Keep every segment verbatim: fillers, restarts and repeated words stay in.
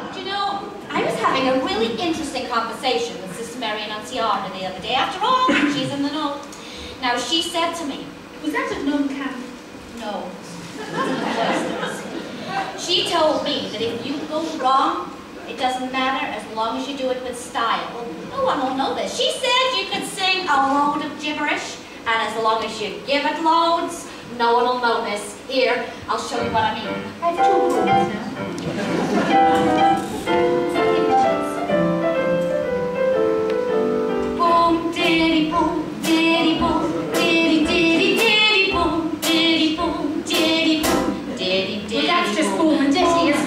Do you know, I was having a really interesting conversation with Sister Mary Annunziata the other day. After all, she's in the know. Now, she said to me, was that a nun camp? No. She told me that if you go wrong, it doesn't matter as long as you do it with style. Well, no one will know this. She said you could sing a load of gibberish, and as long as you give it loads, no one will notice. Here, I'll show you what I mean. I have two rooms now. Boom, diddy, boom, diddy, boom, diddy, diddy, diddy, boom, diddy, boom, diddy, boom, diddy, diddy. Well, that's just boom and ditty, isn't it?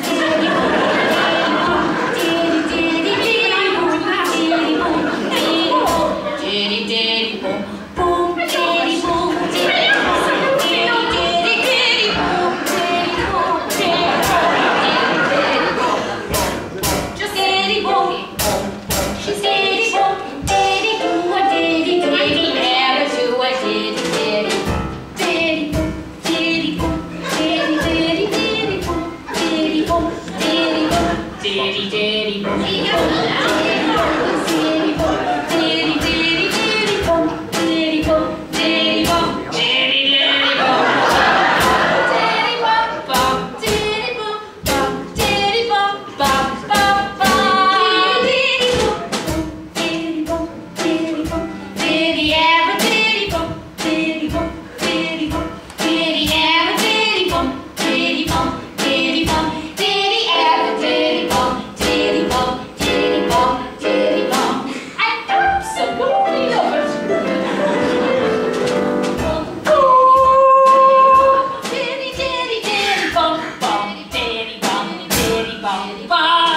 Bye.